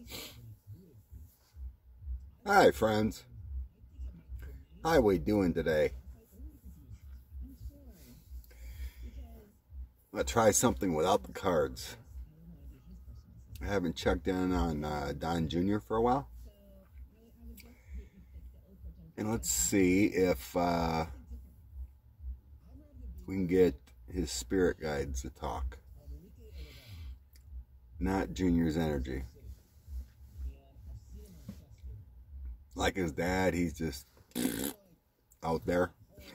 Hi, friends. How we doing today? I'm gonna try something without the cards. I haven't checked in on Don Jr. for a while, and let's see if we can get his spirit guides to talk. Not Junior's energy. Like his dad, he's just out there.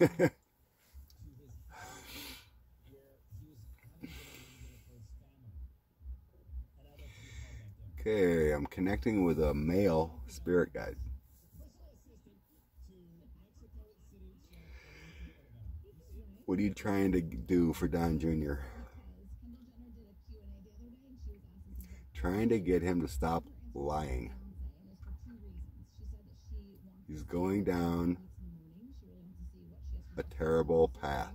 Okay, I'm connecting with a male spirit guide. What are you trying to do for Don Jr.? Trying to get him to stop lying. He's going down a terrible path.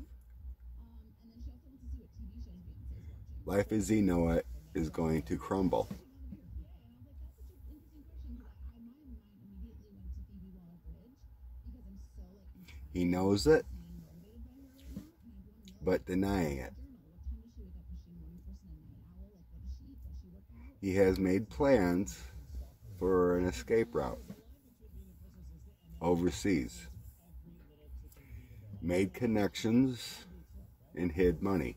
Life as he know it is going to crumble. He knows it, but denying it. He has made plans for an escape route overseas, made connections, and hid money.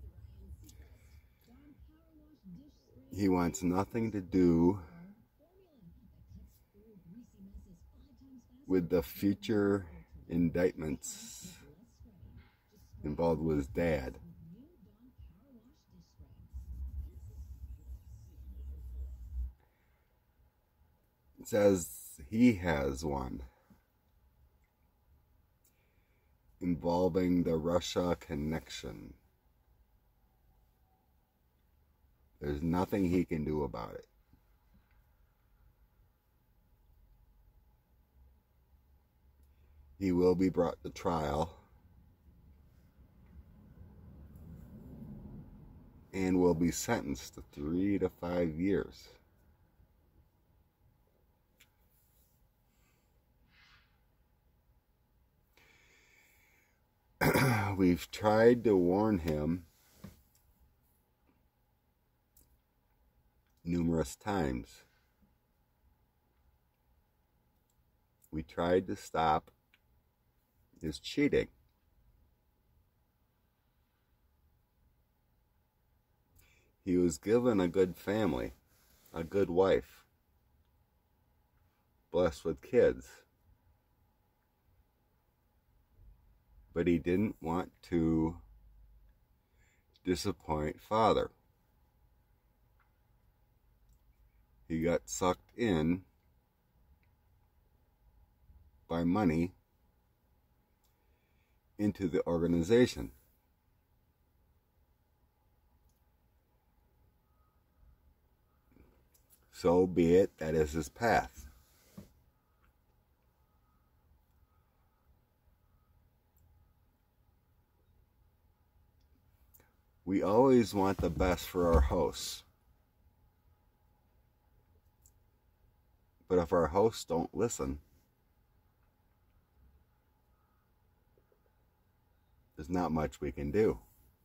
He wants nothing to do with the future indictments involved with his dad. It says he has one involving the Russia connection. There's nothing he can do about it. He will be brought to trial and will be sentenced to 3 to 5 years. We've tried to warn him numerous times. We tried to stop his cheating. He was given a good family, a good wife, blessed with kids. But he didn't want to disappoint father. He got sucked in by money into the organization. So be it, that is his path. We always want the best for our hosts. But if our hosts don't listen, there's not much we can do.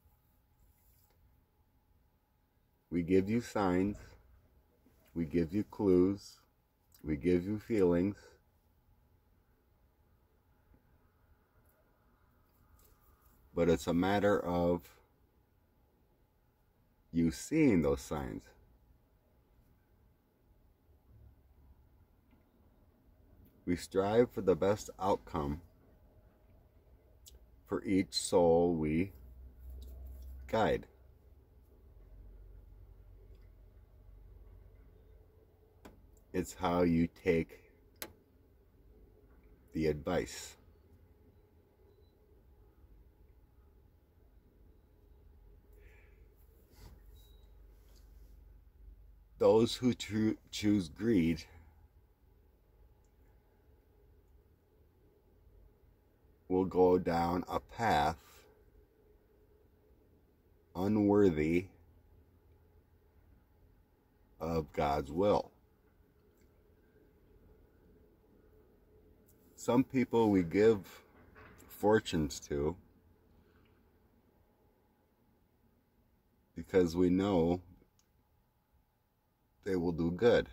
We give you signs, we give you clues, we give you feelings. But it's a matter of you seeing those signs. We strive for the best outcome for each soul we guide. It's how you take the advice. Those who choose greed will go down a path unworthy of God's will. Some people we give fortunes to because we know they will do good.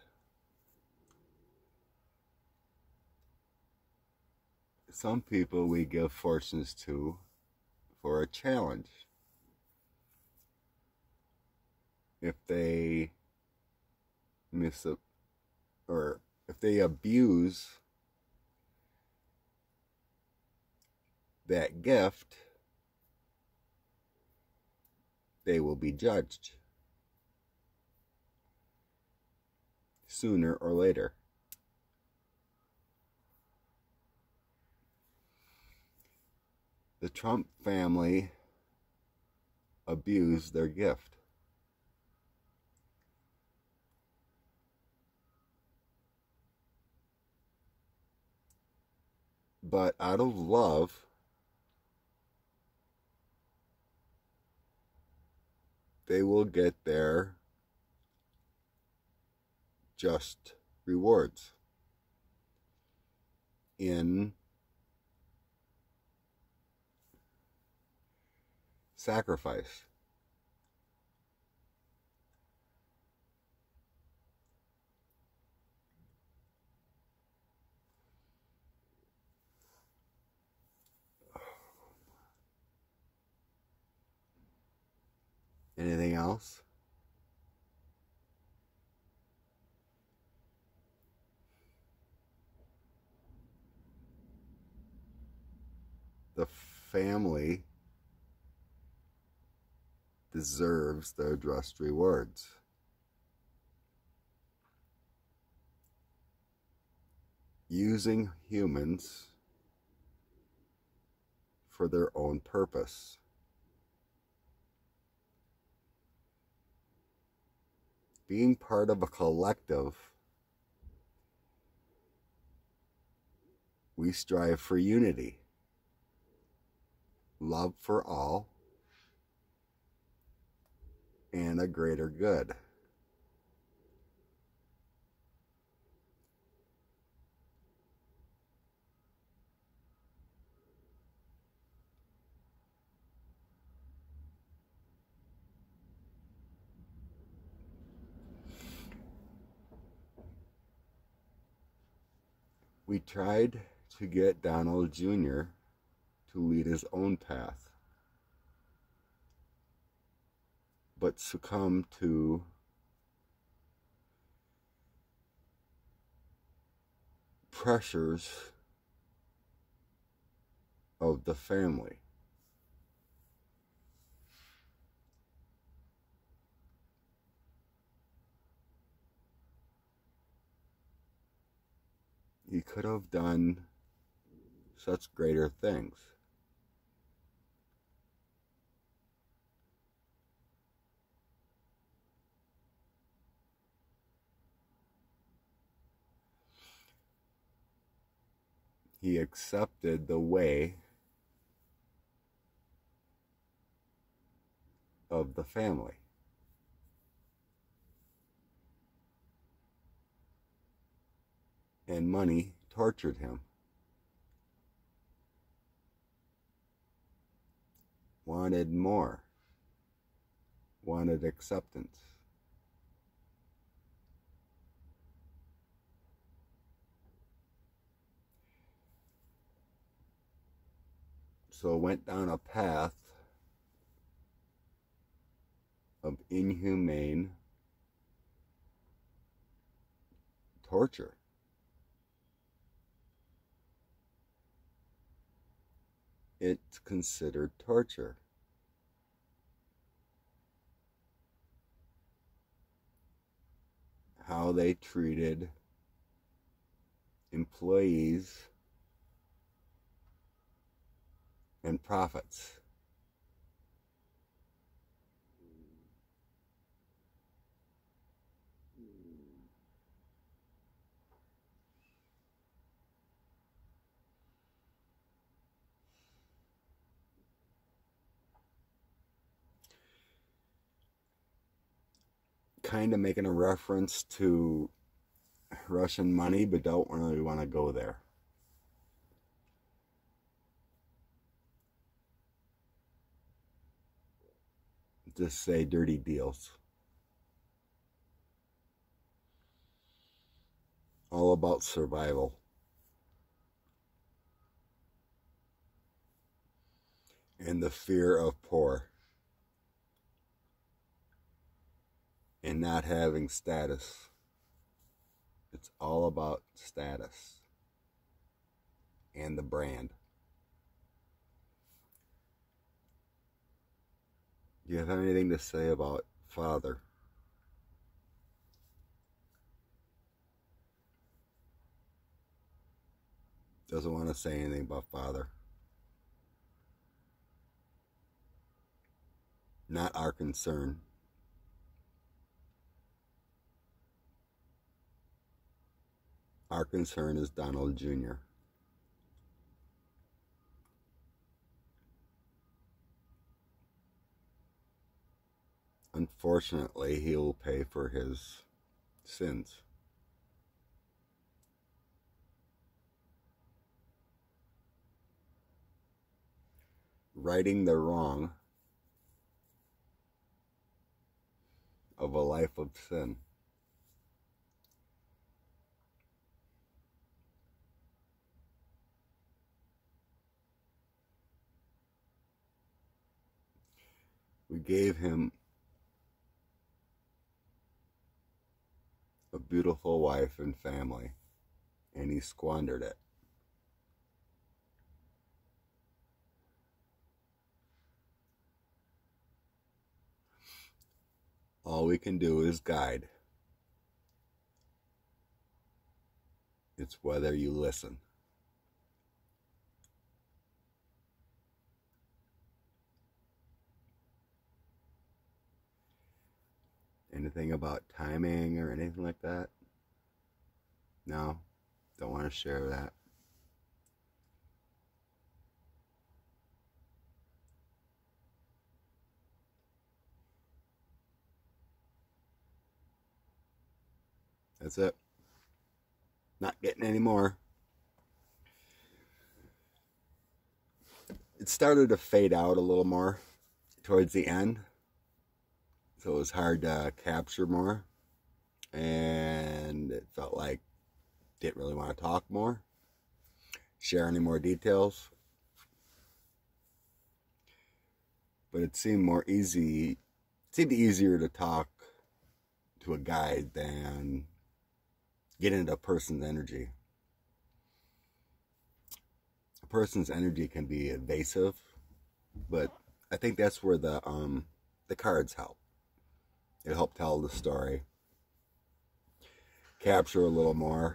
Some people we give fortunes to for a challenge. If they or if they abuse that gift, they will be judged sooner or later. The Trump family abused their gift. But out of love, they will get their just rewards in sacrifice. Anything else? The family deserves their just rewards. Using humans for their own purpose. Being part of a collective, we strive for unity, love for all, and a greater good. We tried to get Donald Jr. to lead his own path, but succumbed to pressures of the family. He could have done such greater things. He accepted the way of the family. And money tortured him. Wanted more. Wanted acceptance. So went down a path of inhumane torture. It's considered torture. How they treated employees and profits. Kind of making a reference to Russian money, but don't really want to go there. just say dirty deals. All about survival. And the fear of poor. And not having status. It's all about status. And the brand. Do you have anything to say about Father? Doesn't want to say anything about Father. Not our concern. Our concern is Donald Jr. Unfortunately, he will pay for his sins. Righting the wrong of a life of sin. We gave him a beautiful wife and family, and he squandered it. All we can do is guide. It's whether you listen. Anything about timing or anything like that? No, don't want to share that. That's it. Not getting any more. It started to fade out a little more towards the end. So it was hard to capture more. And it felt like didn't really want to talk more. Share any more details. But it seemed more easy. It seemed easier to talk to a guide than get into a person's energy. A person's energy can be evasive, but I think that's where the cards help. It helped tell the story, capture a little more.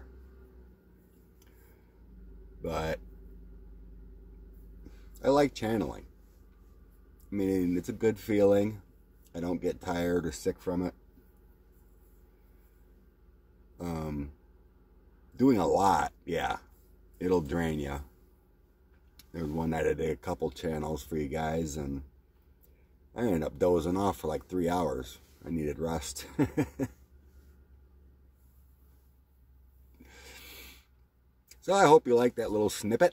But I like channeling. I mean, it's a good feeling. I don't get tired or sick from it. Doing a lot, yeah, it'll drain you. There was one night I did a couple channels for you guys, and I ended up dozing off for like 3 hours. I needed rest. So I hope you like that little snippet.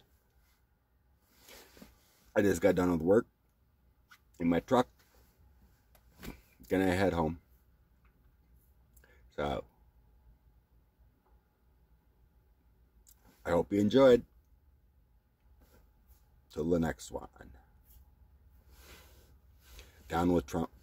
I just got done with work in my truck. Gonna head home. So I hope you enjoyed. Till the next one. Down with Trump.